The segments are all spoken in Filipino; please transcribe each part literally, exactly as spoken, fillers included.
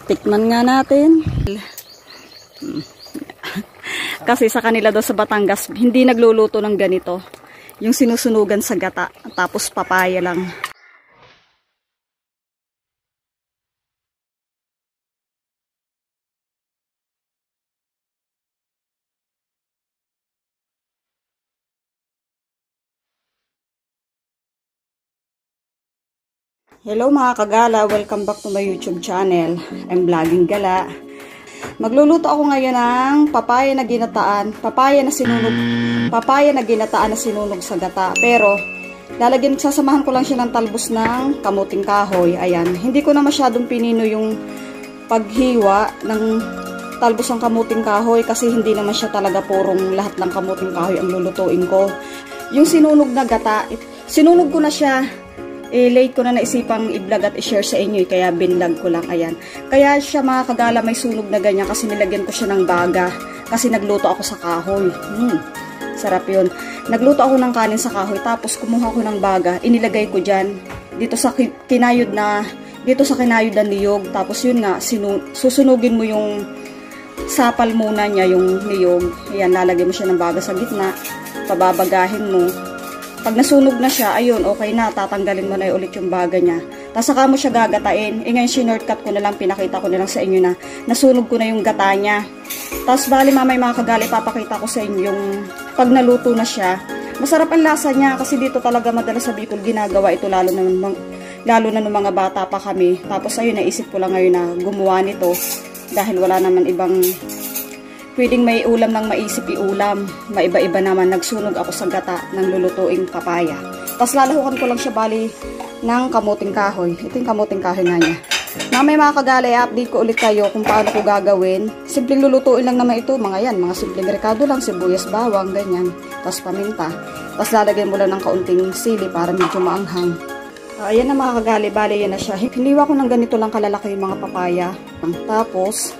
Tikman nga natin. Kasi sa kanila daw sa Batangas, hindi nagluluto ng ganito. Yung sinusunugan sa gata, tapos papaya lang. Hello mga kagala, welcome back to my YouTube channel. I'm vlogging Gala. Magluluto ako ngayon ng papaya na ginataan, papaya na sinunog, papaya na ginataan na sinunog sa gata. Pero lalagyan, sasamahan ko lang siya ng talbos ng kamuting kahoy. Ayan, hindi ko na masyadong pinino yung paghiwa ng talbos ng kamuting kahoy kasi hindi naman siya talaga purong lahat ng kamuting kahoy ang lulutuin ko. Yung sinunog na gata, sinunog ko na siya. Eh, late ko na naisipang i-vlog at i-share sa inyo, eh, kaya binlog ko lang, ayan. Kaya siya mga kagala may sunog na ganyan kasi nilagyan ko siya ng baga kasi nagluto ako sa kahoy. Hmm, sarap yun. Nagluto ako ng kanin sa kahoy tapos kumuha ko ng baga, inilagay ko dyan dito sa kinayod na, dito sa kinayod na niyog. Tapos yun nga, sinu susunugin mo yung sapal muna niya, yung niyog. Ayan, lalagyan mo siya ng baga sa gitna, pababagahin mo. Pag nasunog na siya, ayun, okay na, tatanggalin mo na ulit yung baga niya. Tapos saka mo siya gagatain. E ngayon, sinortcut ko na lang, pinakita ko na lang sa inyo na nasunog ko na yung gata niya. Tapos bali mamay mga kagali, papakita ko sa inyo yung pag naluto na siya. Masarap ang lasa niya kasi dito talaga madalas sa Bicol ginagawa ito, lalo na, lalo na ng mga bata pa kami. Tapos ayun, naisip ko lang ngayon na gumawa nito dahil wala naman ibang pwedeng may ulam ng maisip iulam. Maiba-iba naman. Nagsunog ako sa gata ng lulutuing papaya. Tapos lalahukan ko lang siya bali ng kamuting kahoy. Ito yung kamuting kahoy na niya. Mamaya mga kagalay, update ko ulit kayo kung paano ko gagawin. Simpleng lulutuin lang naman ito. Mga yan, mga simpleng rekado lang. Sibuyas, bawang, ganyan. Tapos paminta. Tapos lalagyan mo lang ng kaunting sili para medyo maanghang. Uh, ayan na mga kagalay, bali yan na siya. Hiniwa ko ng ganito lang kalalaki yung mga papaya. Tapos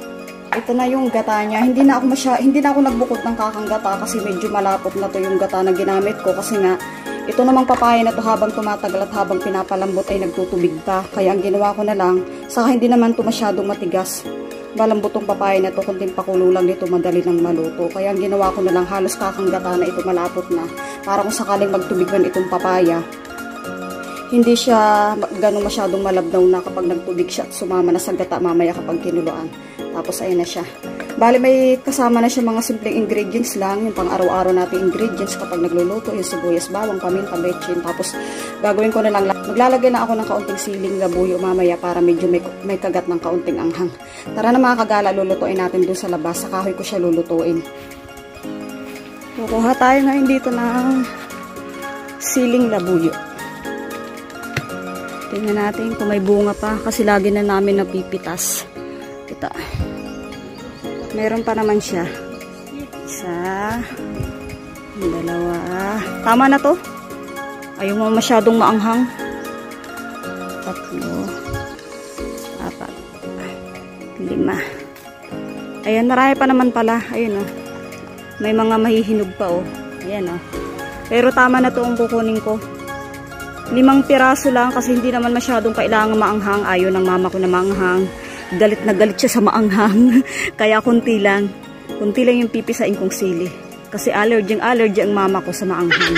ito na yung gata niya. Hindi na ako masya, hindi na ako nagbukod ng kakang gata kasi medyo malapot na to yung gata na ginamit ko kasi nga ito namang papaya na to habang tumatagal at habang pinapalambot ay nagtutubig pa. Kaya ang ginawa ko na lang, saka hindi naman to masyadong matigas. Malambot tong papaya na to, kunting pakulo lang nito, madali nang maluto. Kaya ang ginawa ko na lang, halos kakang gata na ito malapot na. Para kung sakaling magtubigan itong papaya, hindi siya ganun masyadong malabnaw na kapag nagtubig siya at sumama na sa gata mamaya kapag kinuluan. Tapos ayun na siya. Bali may kasama na siya mga simpleng ingredients lang, yung pang araw-araw nating ingredients kapag nagluluto, yung sibuyas, bawang, paminta, betchin. Tapos gagawin ko na lang, maglalagay na ako ng kaunting siling labuyo mamaya para medyo may, may kagat ng kaunting anghang. Tara na mga kagala, lulutuin natin dun sa labas. Sa kahoy ko siya lulutuin. Kukuha tayo ngayon dito ng siling labuyo. Tingnan natin kung may bunga pa kasi lagi na namin napipitas. Kita. Meron pa naman siya. Isa. Dalawa. Tama na to. Ayaw mo masyadong maanghang. Tatlo. Apat. Lima. Ayan, marami pa naman pala. Ayun oh. May mga mahihinog pa oh. Ayan oh. Pero tama na to ang kukunin ko. Limang piraso lang kasi hindi naman masyadong kailangan maanghang. Ayaw ng mama ko na maanghang. Galit na galit siya sa maanghang. Kaya kunti lang. Kunti lang yung pipisain kong sili. Kasi allergy ang allergy ang mama ko sa maanghang.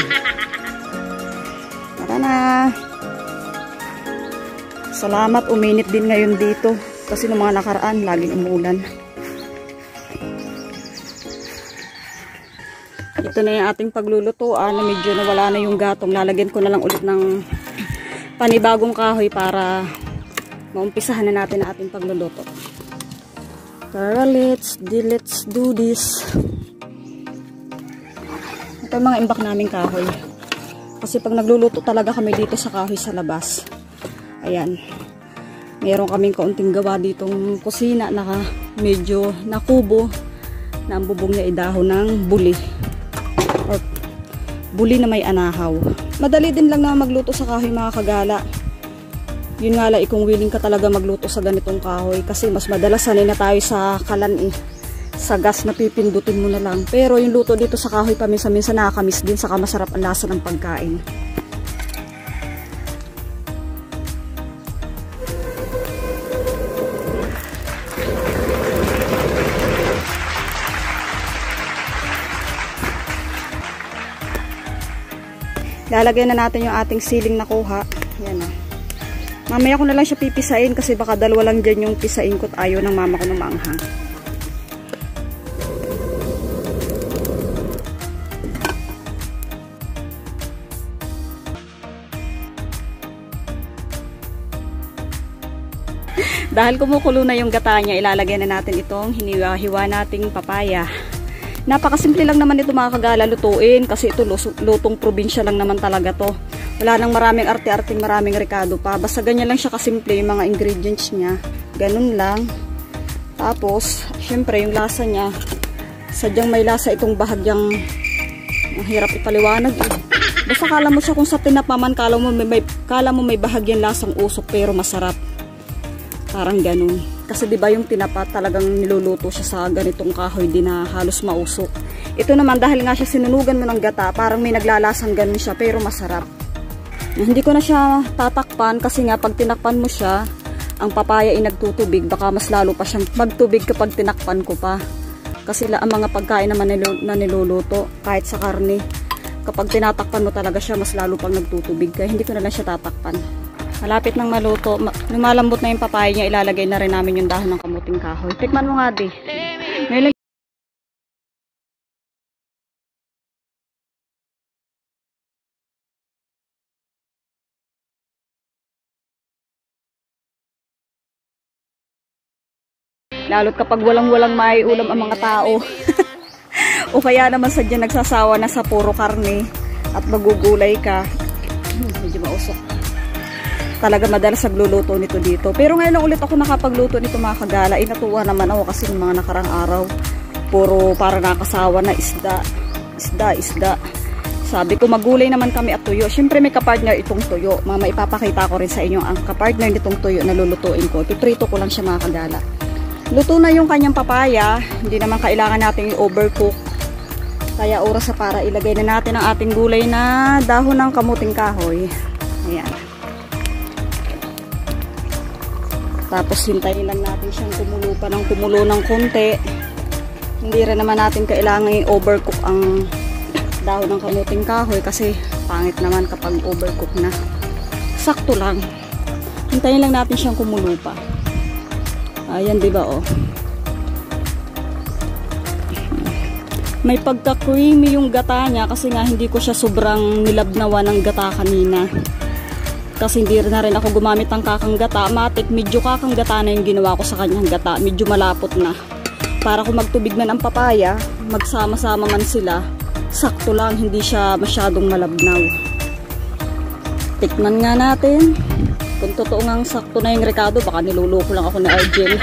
Tara na. Salamat, uminit din ngayon dito. Kasi nung mga nakaraan, laging umuulan. Ito na yung ating paglulutuan na medyo nawala na yung gatong. Lalagyan ko na lang ulit ng panibagong kahoy para maumpisahan na natin ang ating pagluluto. Tara, let's, let's do this. Ito yung mga imbak naming kahoy. Kasi pag nagluluto talaga kami dito sa kahoy sa labas. Ayan. Meron kaming kaunting gawa ditong kusina na medyo nakubo na ang bubong niya idahon ng buli. Or buli na may anahaw. Madali din lang na magluto sa kahoy mga kagala. Yun nga lang, kung willing ka talaga magluto sa ganitong kahoy kasi mas madalas sanay na tayo sa kalan eh. Sa gas na pipindutin mo na lang. Pero yung luto dito sa kahoy paminsan-minsan nakakamiss din, saka masarap ang lasa ng pagkain. Lalagyan na natin yung ating siling na kuha. Yan na. Mamaya ko na lang siya pipisain kasi baka dalawa lang dyan yung pisain ko at ayaw ng mama ko na maanghang. Dahil kumukulo na yung gata niya, ilalagay na natin itong hiniwa-hiwa nating papaya. Napakasimple lang naman ito mga kagala lutuin kasi ito lutong probinsya lang naman talaga to. Wala nang maraming arte-arting maraming rekado pa. Basta ganyan lang siya kasimple yung mga ingredients niya. Ganun lang. Tapos, syempre yung lasa niya, sadyang may lasa itong bahagyang ang hirap ipaliwanag eh. Basta kala mo siya kung sa tinapaman, kala mo may, may, kala mo may bahagyang lasang usok pero masarap. Parang ganun. Kasi diba yung tinapa talagang niluluto siya sa ganitong kahoy din na halos mausok. Ito naman dahil nga siya sinunugan mo ng gata, parang may naglalasang ganun siya pero masarap. Hindi ko na siya tatakpan kasi nga pag tinakpan mo siya, ang papaya ay nagtutubig. Baka mas lalo pa siyang magtubig kapag tinakpan ko pa. Kasi la, ang mga pagkain naman na niluluto, kahit sa karne, kapag tinatakpan mo talaga siya, mas lalo pang nagtutubig. Kaya hindi ko na lang siya tatakpan. Malapit nang maluto, lumalambot na yung papaya niya, ilalagay na rin namin yung dahon ng kamuting kahoy. Tikman mo nga di. May lalo't kapag walang-walang maiulam ang mga tao. O kaya naman sadya nagsasawa na sa puro karne at magugulay ka. Hmm, medyo mausok. Talaga madalas nagluluto nito dito. Pero ngayon lang ulit ako nakapagluto nito mga kagala. Ay natuwa naman ako kasi ng mga nakarang araw. Puro para nakasawa na isda. Isda, isda. Sabi ko magulay naman kami at tuyo. Siyempre may kapartner itong tuyo. Mama ipapakita ko rin sa inyo ang kapartner nitong tuyo na lulutuin ko. Piprito ko lang siya mga kagala. Luto na yung kanyang papaya. Hindi naman kailangan natin i-overcook. Kaya oras na para ilagay na natin ang ating gulay na dahon ng kamuting kahoy. Ayan. Tapos hintayin lang natin siyang kumulo pa ng kumulo ng konti. Hindi rin naman natin kailangan i-overcook ang dahon ng kamuting kahoy kasi pangit naman kapag overcook na. Sakto lang. Hintayin lang natin siyang kumulo pa. Ayan, diba, oh. May pagka-creamy yung gata niya kasi nga hindi ko siya sobrang nilabnawan ng gata kanina. Kasi hindi na rin ako gumamit ng kakang gata. Matik, medyo kakang gata na yung ginawa ko sa kanyang gata. Medyo malapot na. Para kung magtubig man ang papaya, magsama-sama man sila, sakto lang, hindi siya masyadong malabnaw. Tikman nga natin. Kung totoo ngang sakto na yung rekado, baka niluloko lang ako na Argel.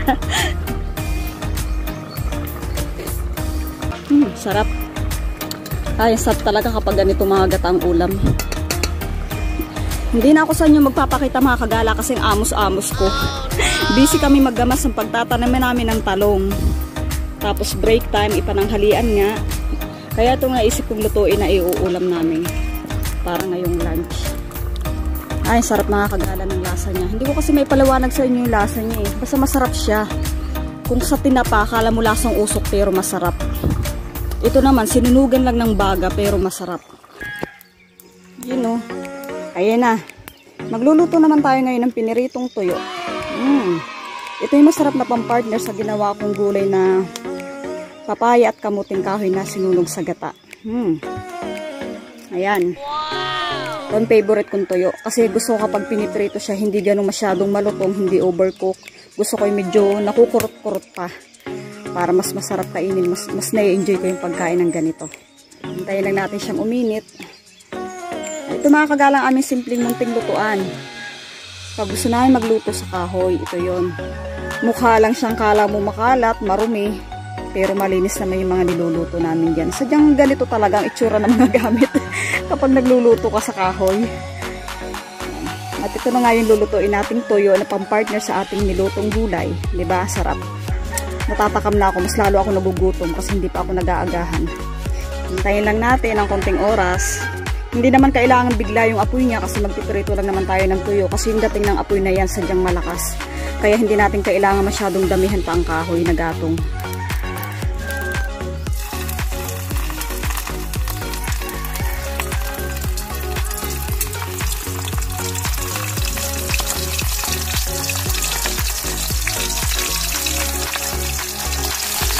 hmm, sarap. Ay, sarap talaga kapag ganito mga gatang ulam. Hindi na ako sa inyo magpapakita mga kagala kasi ang amos-amos ko. Busy kami maggamas ng pagtatanim namin ng talong. Tapos break time, ipananghalian nga. Kaya ito nga isip kong lutuin na iuulam namin. Para ngayong lunch. Ay, sarap mga kagala ng lasa niya. Hindi ko kasi may paliwanag sa inyo yung lasa niya eh. Basta masarap siya. Kung sa tinapa, akala mo lasang usok pero masarap. Ito naman, sinunugan lang ng baga pero masarap. Yun o. Ayan na. Magluluto naman tayo ngayon ng piniritong tuyo. Mm. Ito yung masarap na pampartner sa ginawa kong gulay na papaya at kamuting kahoy na sinunog sa gata. Mm. Ayan. Ito ang favorite kong tuyo. Kasi gusto ko kapag piniprito siya, hindi ganun masyadong malutong, hindi overcook. Gusto ko yung medyo nakukurot-kurot pa. Para mas masarap kainin. Mas, mas na-enjoy ko yung pagkain ng ganito. Hintayin lang natin siyang uminit. Ito mga kagalang aming simpleng munting lutuan. Pag gusto namin magluto sa kahoy, ito yon. Mukha lang siyang kala mo makalat, marumi. Pero malinis naman yung mga niluluto namin dyan. Sadyang ganito talaga ang itsura ng mga gamit kapag nagluluto ka sa kahoy. At ito na nga yung lulutuin nating toyo na pampartner sa ating nilutong gulay. Diba? Sarap. Natatakam na ako. Mas lalo ako nagugutom kasi hindi pa ako nag-aagahan. Hintayin lang natin ang konting oras. Hindi naman kailangan bigla yung apoy niya kasi magpiprito lang naman tayo ng tuyo. Kasi yung dating ng apoy na yan sadyang malakas. Kaya hindi natin kailangan masyadong damihan pa ang kahoy na gatong.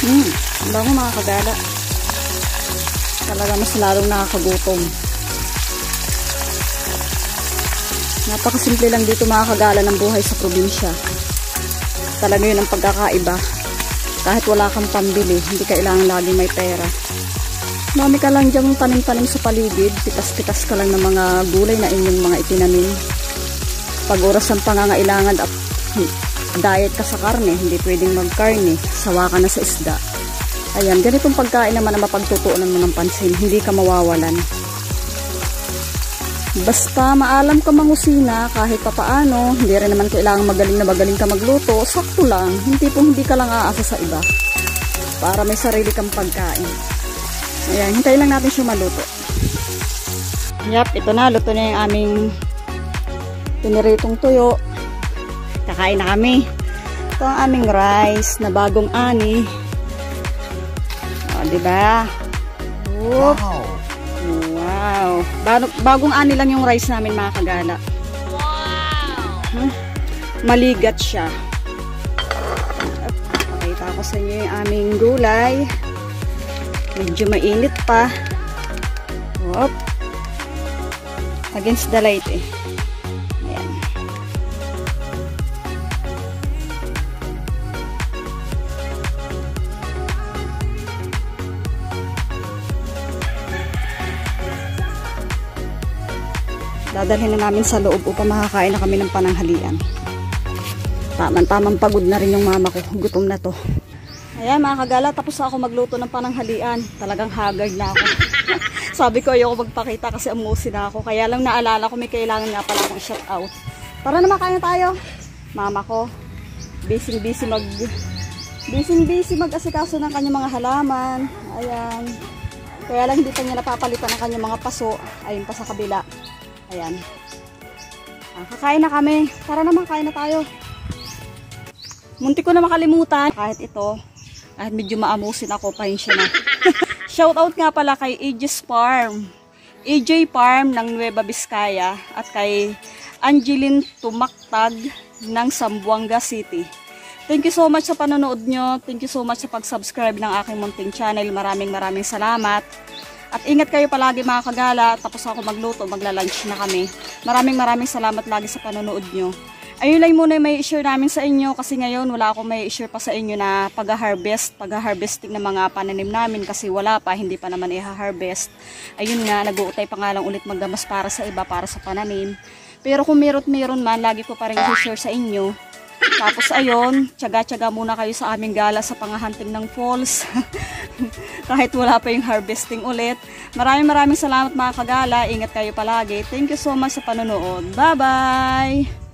Hmm, ang bango mga kagala. Talaga mas lalong nakakagutom. Napakasimple lang dito mga kagala ng buhay sa probinsya. Talaga yun ang pagkakaiba. Kahit wala kang pambili, hindi kailangan lagi may pera. Mami ka lang dyang tanim-tanim sa paligid, pitas-pitas ka lang ng mga gulay na inyong mga itinanim. Pag oras ng pangangailangan at diet ka sa karne, hindi pwedeng magkarne, sawa ka na sa isda. Ayan, ganitong pagkain naman na mapagtutuunan mo ng pansin, hindi ka mawawalan. Basta maalam ka mangusina kahit papaano, hindi rin naman kailangan magaling na magaling ka magluto, sakto lang, hindi po hindi ka lang aasa sa iba. Para may sarili kang pagkain. Ayan, hintayin lang natin siya maluto. Yap, ito na, luto na yung aming piniritong tuyo. Kakain na kami. Ito ang aming rice na bagong ani. O, diba? Whoop. Wow! Wow! Bagong ani lang yung rice namin mga kagala. Wow! Hmm? Maligat siya. Pakita ko sa inyo yung aming gulay. Medyo mainit pa. Whoop! Against the light eh. Ayan. Dadalhin na namin sa loob upang makakain na kami ng pananghalian. Tamang-tamang pagod na rin yung mama ko. Gutom na to. Ayan mga kagala, tapos ako magluto ng pananghalian. Talagang haggard na ako. Sabi ko ayoko magpakita kasi amusin na ako. Kaya lang naalala ko may kailangan nga pala akong shout out. Tara na makain tayo. Mama ko, busy busy mag busy busy mag-asikaso ng kanyang mga halaman. Ayan. Kaya lang hindi pa niya napapalitan ng kanyang mga paso. Ayun pa sa kabila. Ayan. Ah, kakain na kami. Tara na makain na tayo. Munti ko na makalimutan. Kahit ito, kahit medyo maamusin ako, pahinsya na. Shoutout nga pala kay A J's Farm. A J Farm ng Nueva Vizcaya at kay Angeline Tumaktag ng Zamboanga City. Thank you so much sa panonood nyo. Thank you so much sa pag-subscribe ng aking munting channel. Maraming maraming salamat. At ingat kayo palagi mga kagala. Tapos ako magluto, magla-lunch na kami. Maraming maraming salamat lagi sa panonood nyo. Ayun lang muna may i-share namin sa inyo kasi ngayon wala akong may i-share pa sa inyo na pag-harvest, pag-harvesting ng mga pananim namin kasi wala pa, hindi pa naman i-harvest. Ayun nga, nag-uutay pa nga lang ulit magdamas para sa iba, para sa pananim. Pero kung meron meron man, lagi ko pa rin i-share sa inyo. Tapos ayun, tsaga-tsaga muna kayo sa aming gala sa panghahunting ng falls. Kahit wala pa yung harvesting ulit. Maraming maraming salamat mga kagala. Ingat kayo palagi. Thank you so much sa panonood. Bye-bye!